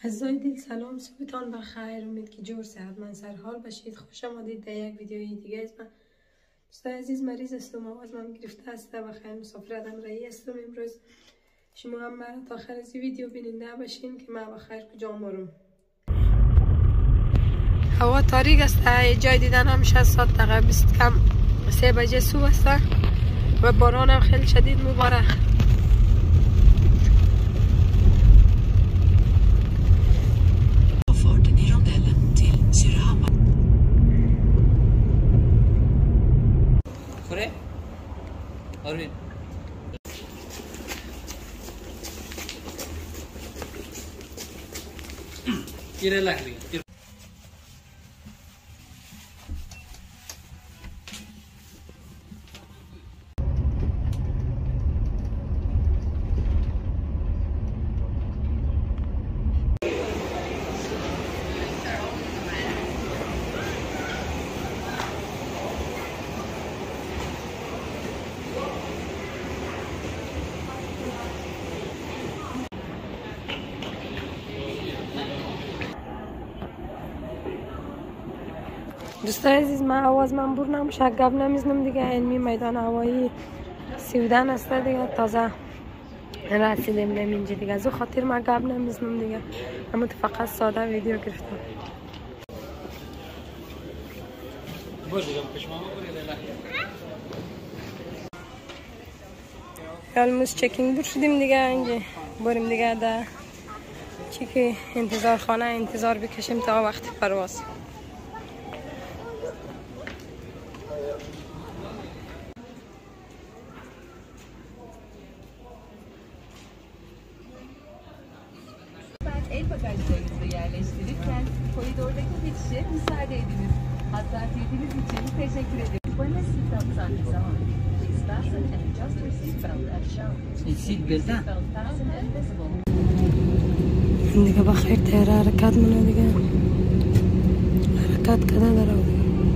عزیزای دل سلام، صبحتان بخیر. امید که جور صحتمند سرحال باشید. خوش آمدید در یک ویدیوی دیگه از من. دوستای عزیز، مریض هستم، آواز من گرفته است و خیلی مسافر آدم رایی هستم. امروز شما هم مرا تا آخر از ویدیو بیننده باشین که من بخیر کجا برم. هوا تاریک است، جای دیدن همیشه از ساعت دقیقه 20 کم 3 بجه صبح است و باران هم خیلی شدید مبارک. Arvin. Kira lagi. دوستای عزیز، من آواز من بور نمیشه، گپ نمیزنم دیگه. علمی میدان هوایی سیودن است دیگه، تازه رسیدیم اینجا دیگه، از خاطر من گپ نمیزنم دیگه. اما تو فقط ساده ویدیو گرفتم. الموس چکینگ دور شدیم دیگه. اینجا بریم دیگه در چیکه انتظار خانه انتظار بکشیم تا وقت پرواز. El bagajlarınızı yerleştirirken koridordaki geçişe müsaade ediniz. Hassasiyetiniz için teşekkür ederim. Bana seatbelt sign is on. Please fasten and adjust your seatbelt as shown. Seatbelt Seatbelt fasten and visible. دیگه بخیر تیار حرکت منو دیگه حرکت کده داره دیگه.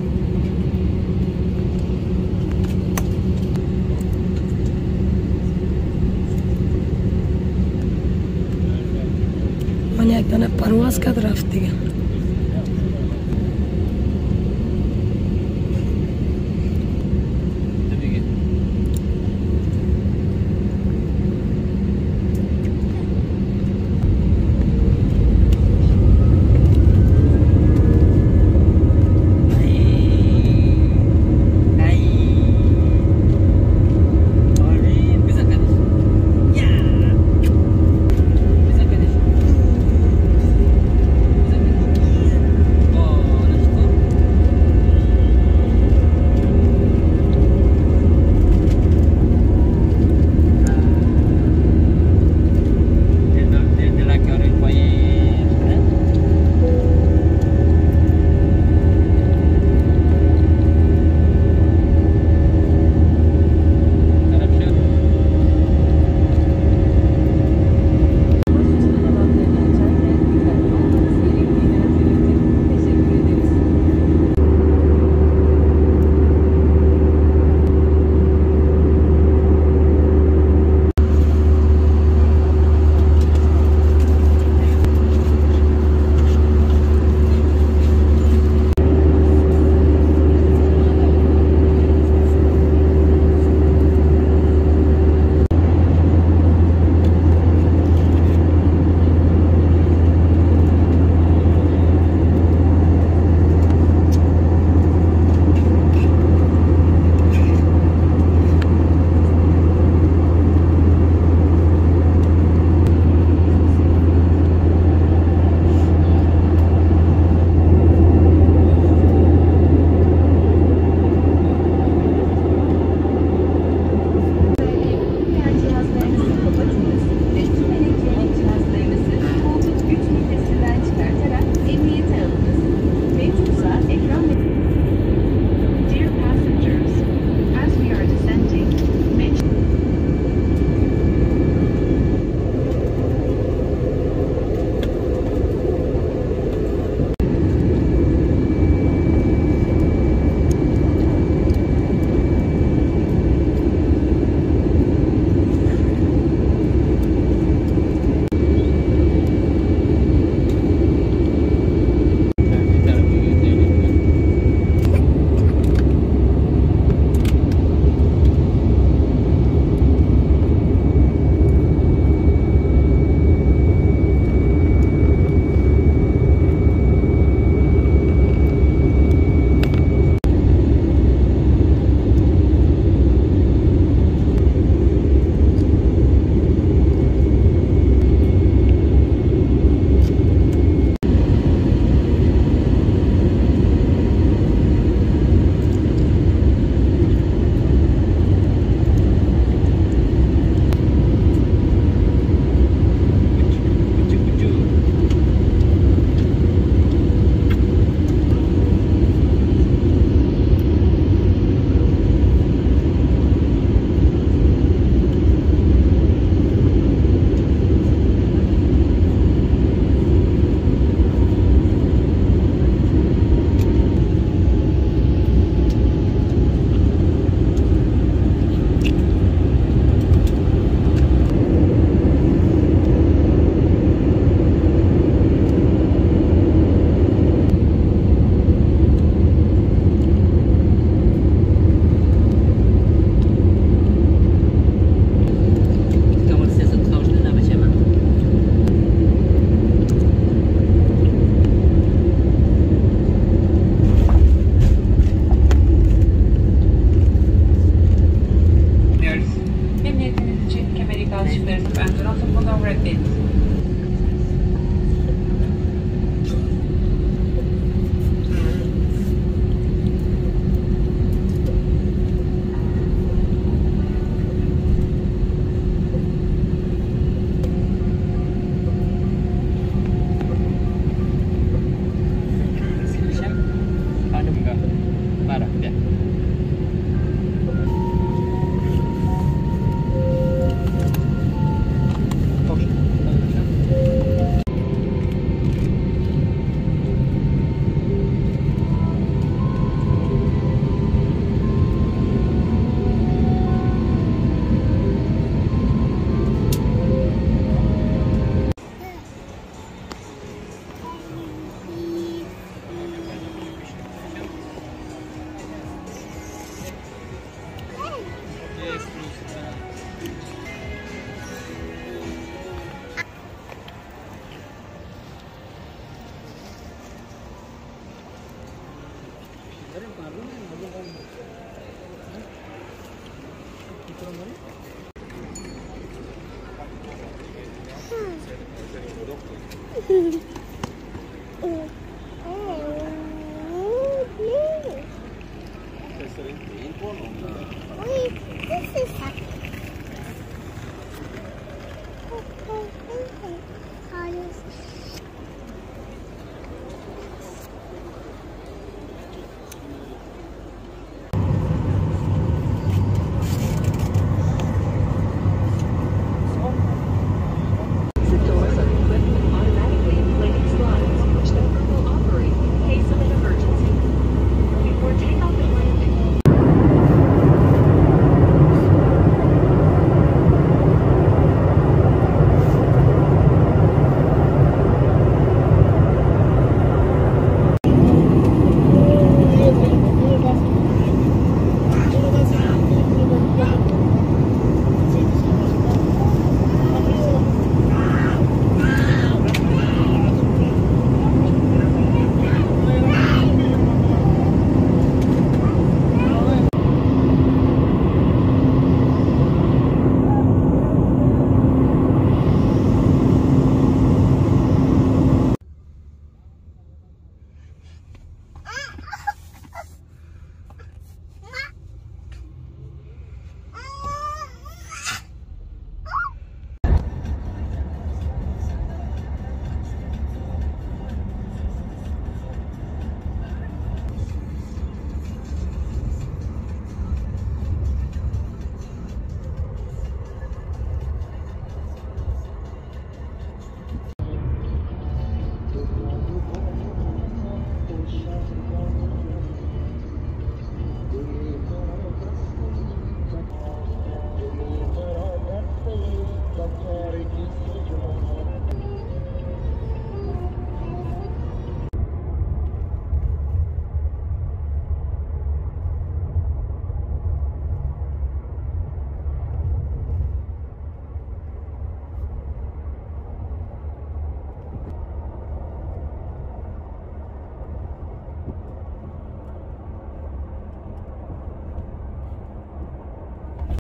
من یک دانه پرواز کرد رفت دیگه.